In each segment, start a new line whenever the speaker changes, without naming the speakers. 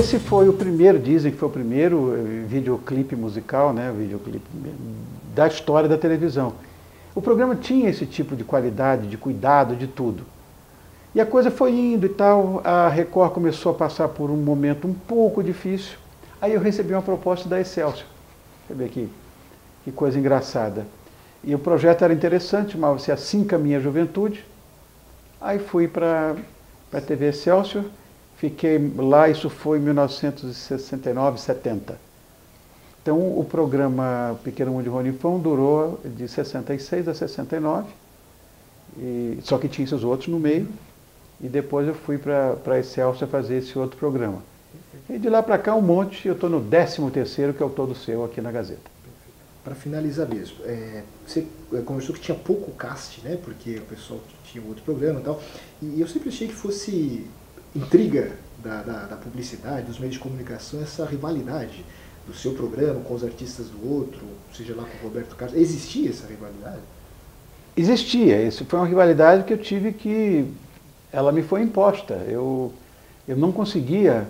esse foi o primeiro, dizem que foi o primeiro videoclipe musical, né, videoclipe da história da televisão. O programa tinha esse tipo de qualidade, de cuidado, de tudo. E a coisa foi indo e tal, a Record começou a passar por um momento um pouco difícil. Aí eu recebi uma proposta da Excelsior. Você vê que coisa engraçada. E o projeto era interessante, chamava-se Assim Caminha a Juventude. Aí fui para a TV Excelsior, fiquei lá, isso foi em 1969, 70. Então o programa Pequeno Mundo de Ronifão durou de 66 a 69, só que tinha esses outros no meio. E depois eu fui para a Excelsior fazer esse outro programa. E de lá para cá um monte, eu estou no 13º, que é o Todo Seu, aqui na Gazeta.
Para finalizar mesmo, você conversou que tinha pouco cast, né? Porque o pessoal tinha outro programa e tal. E eu sempre achei que fosse intriga da publicidade, dos meios de comunicação, essa rivalidade do seu programa com os artistas do outro, seja lá com o Roberto Carlos. Existia essa rivalidade?
Existia. Isso foi uma rivalidade que eu tive que... Ela me foi imposta. Eu não conseguia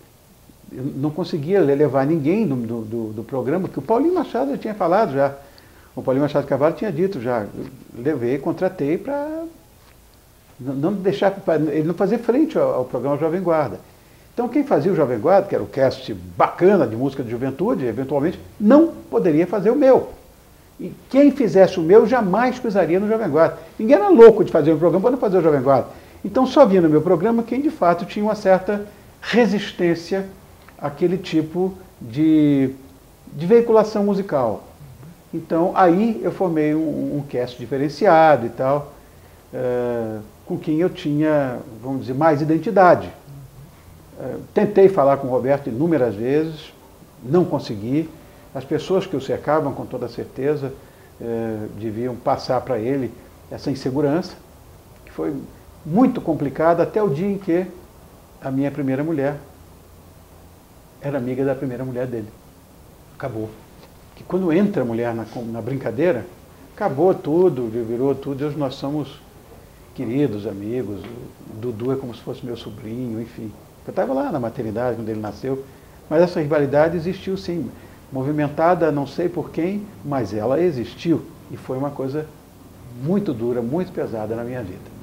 levar ninguém do programa, porque o Paulinho Machado já tinha falado já. O Paulinho Machado Carvalho tinha dito já. Levei, contratei para não deixar, ele não fazer frente ao programa Jovem Guarda. Então quem fazia o Jovem Guarda, que era o cast bacana de música de juventude, eventualmente, não poderia fazer o meu. E quem fizesse o meu jamais pisaria no Jovem Guarda. Ninguém era louco de fazer um programa para não fazer o Jovem Guarda. Então só via no meu programa quem de fato tinha uma certa resistência àquele tipo de veiculação musical. Então aí eu formei um cast diferenciado e tal, com quem eu tinha, vamos dizer, mais identidade. Tentei falar com o Roberto inúmeras vezes, não consegui. As pessoas que o cercavam, com toda certeza, deviam passar para ele essa insegurança, que foi muito complicada até o dia em que a minha primeira mulher era amiga da primeira mulher dele. Acabou. Que quando entra a mulher na brincadeira, acabou tudo, virou tudo. Hoje nós somos queridos amigos. O Dudu é como se fosse meu sobrinho, enfim. Eu estava lá na maternidade quando ele nasceu, mas essa rivalidade existiu sim. Movimentada, não sei por quem, mas ela existiu. E foi uma coisa muito dura, muito pesada na minha vida.